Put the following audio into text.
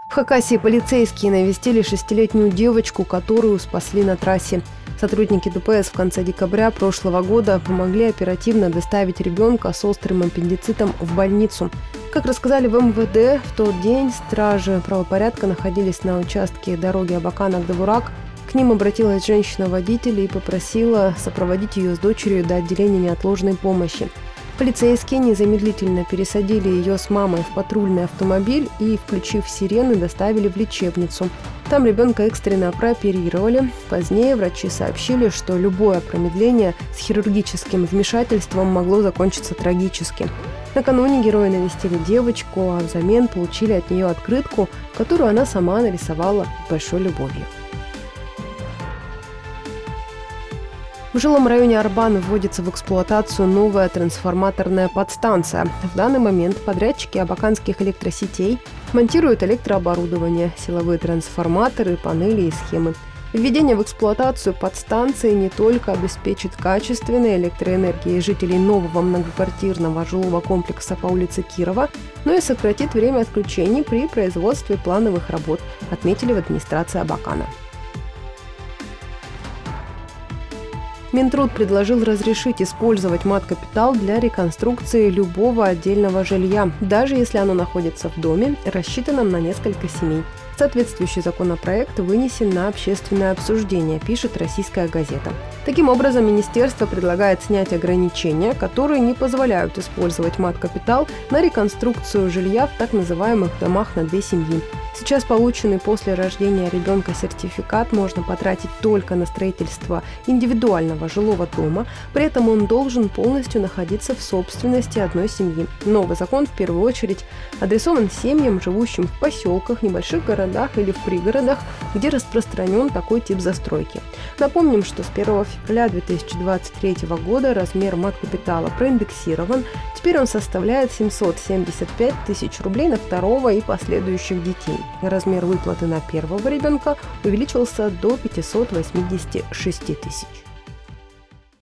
В Хакасии полицейские навестили 6-летнюю девочку, которую спасли на трассе. Сотрудники ДПС в конце декабря прошлого года помогли оперативно доставить ребенка с острым аппендицитом в больницу. Как рассказали в МВД, в тот день стражи правопорядка находились на участке дороги Абакан-Агдабурак. К ним обратилась женщина-водитель и попросила сопроводить ее с дочерью до отделения неотложной помощи. Полицейские незамедлительно пересадили ее с мамой в патрульный автомобиль и, включив сирены, доставили в лечебницу. Там ребенка экстренно прооперировали. Позднее врачи сообщили, что любое промедление с хирургическим вмешательством могло закончиться трагически. Накануне герои навестили девочку, а взамен получили от нее открытку, которую она сама нарисовала с большой любовью. В жилом районе Арбан вводится в эксплуатацию новая трансформаторная подстанция. В данный момент подрядчики абаканских электросетей монтируют электрооборудование, силовые трансформаторы, панели и схемы. Введение в эксплуатацию подстанции не только обеспечит качественной электроэнергией жителей нового многоквартирного жилого комплекса по улице Кирова, но и сократит время отключений при производстве плановых работ, отметили в администрации Абакана. Минтруд предложил разрешить использовать мат-капитал для реконструкции любого отдельного жилья, даже если оно находится в доме, рассчитанном на несколько семей. Соответствующий законопроект вынесен на общественное обсуждение, пишет «Российская газета». Таким образом, министерство предлагает снять ограничения, которые не позволяют использовать мат-капитал на реконструкцию жилья в так называемых домах на 2 семьи. Сейчас полученный после рождения ребенка сертификат можно потратить только на строительство индивидуального жилого дома, при этом он должен полностью находиться в собственности одной семьи. Новый закон в первую очередь адресован семьям, живущим в поселках, небольших городах или в пригородах, где распространен такой тип застройки. Напомним, что с 1 февраля 2023 года размер мат-капитала проиндексирован. Теперь он составляет 775 тысяч рублей на второго и последующих детей. Размер выплаты на первого ребенка увеличился до 586 тысяч.